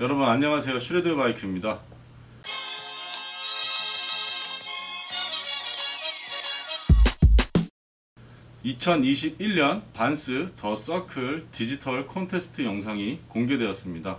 여러분 안녕하세요. 슈레드 바이크입니다. (2021년) 반스 더 서클 디지털 콘테스트 영상이 공개되었습니다.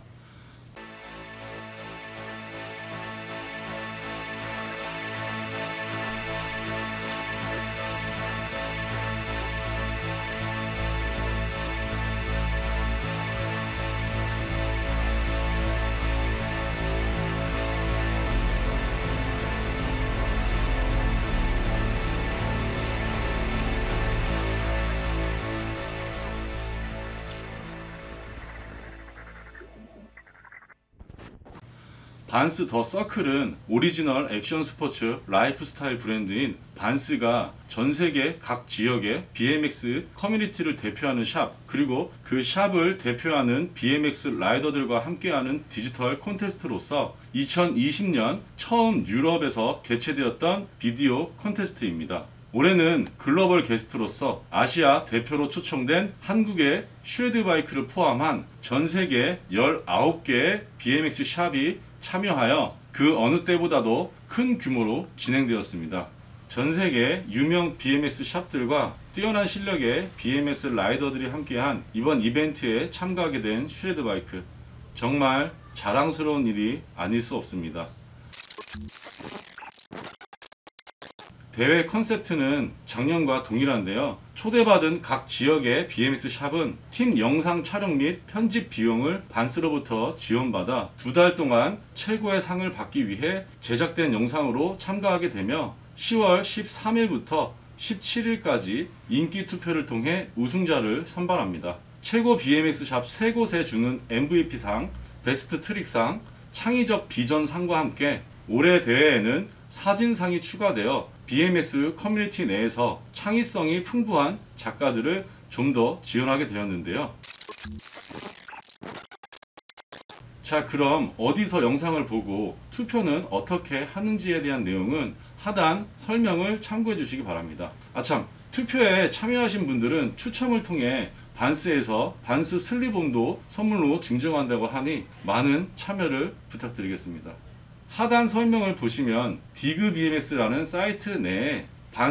반스 더 서클은 오리지널 액션 스포츠 라이프스타일 브랜드인 반스가 전세계 각 지역의 BMX 커뮤니티를 대표하는 샵, 그리고 그 샵을 대표하는 BMX 라이더들과 함께하는 디지털 콘테스트로서 2020년 처음 유럽에서 개최되었던 비디오 콘테스트입니다. 올해는 글로벌 게스트로서 아시아 대표로 초청된 한국의 슈레드 바이크를 포함한 전세계 19개의 BMX 샵이 참여하여 그 어느 때보다도 큰 규모로 진행되었습니다. 전세계 유명 BMX 샵들과 뛰어난 실력의 BMX 라이더들이 함께한 이번 이벤트에 참가하게 된 슈레드 바이크, 정말 자랑스러운 일이 아닐 수 없습니다. 대회 컨셉트는 작년과 동일한데요. 초대받은 각 지역의 BMX 샵은 팀 영상 촬영 및 편집 비용을 반스로부터 지원받아 2달 동안 최고의 상을 받기 위해 제작된 영상으로 참가하게 되며 10월 13일부터 17일까지 인기 투표를 통해 우승자를 선발합니다. 최고 BMX 샵 3곳에 주는 MVP상, 베스트 트릭상, 창의적 비전상과 함께 올해 대회에는 사진상이 추가되어 BMX 커뮤니티 내에서 창의성이 풍부한 작가들을 좀 더 지원하게 되었는데요. 자, 그럼 어디서 영상을 보고 투표는 어떻게 하는지에 대한 내용은 하단 설명을 참고해 주시기 바랍니다. 아참, 투표에 참여하신 분들은 추첨을 통해 반스에서 반스 슬립온도 선물로 증정한다고 하니 많은 참여를 부탁드리겠습니다. 하단 설명을 보시면 디그bmx라는 사이트 내에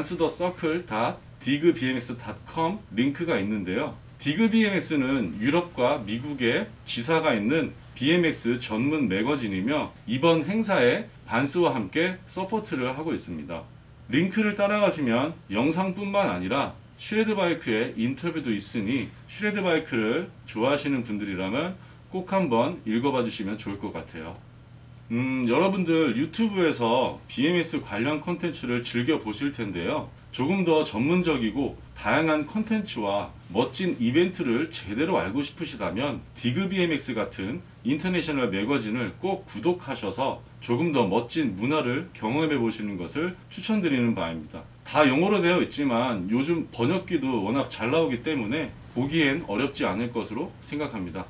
bandsthecircle.digbmx.com 링크가 있는데요. 디그bmx는 유럽과 미국에 지사가 있는 BMX 전문 매거진이며 이번 행사에 반스와 함께 서포트를 하고 있습니다. 링크를 따라가시면 영상뿐만 아니라 슈레드 바이크의 인터뷰도 있으니 슈레드 바이크를 좋아하시는 분들이라면 꼭 한번 읽어봐 주시면 좋을 것 같아요. 여러분들 유튜브에서 BMX 관련 콘텐츠를 즐겨 보실 텐데요. 조금 더 전문적이고 다양한 콘텐츠와 멋진 이벤트를 제대로 알고 싶으시다면 디그bmx 같은 인터내셔널 매거진을 꼭 구독하셔서 조금 더 멋진 문화를 경험해 보시는 것을 추천드리는 바입니다. 다 영어로 되어 있지만 요즘 번역기도 워낙 잘 나오기 때문에 보기엔 어렵지 않을 것으로 생각합니다.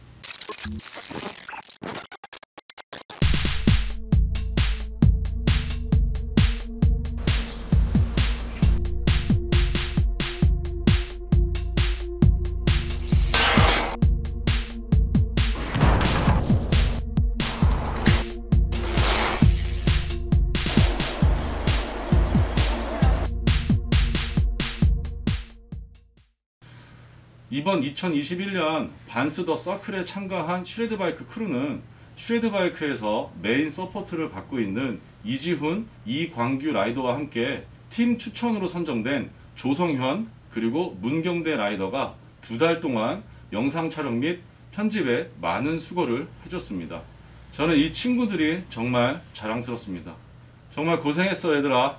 이번 2021년 반스 더 서클에 참가한 슈레드 바이크 크루는 슈레드 바이크에서 메인 서포트를 받고 있는 이지훈, 이광규 라이더와 함께 팀 추천으로 선정된 조성현 그리고 문경대 라이더가 2달 동안 영상 촬영 및 편집에 많은 수고를 해줬습니다. 저는 이 친구들이 정말 자랑스럽습니다. 정말 고생했어 얘들아.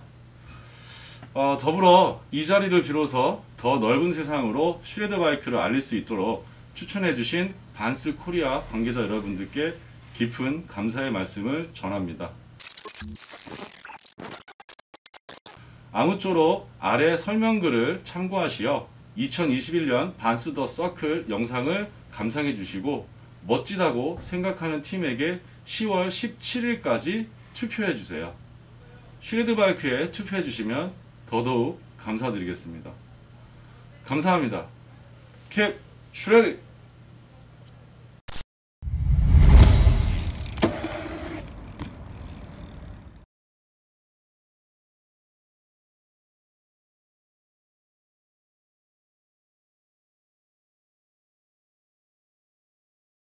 더불어 이 자리를 빌어서 더 넓은 세상으로 슈레드 바이크를 알릴 수 있도록 추천해주신 반스 코리아 관계자 여러분들께 깊은 감사의 말씀을 전합니다. 아무쪼록 아래 설명글을 참고하시어 2021년 반스 더 서클 영상을 감상해 주시고 멋지다고 생각하는 팀에게 10월 17일까지 투표해 주세요. 슈레드 바이크에 투표해 주시면 더더욱 감사드리겠습니다. 감사합니다. 캡 슈레드!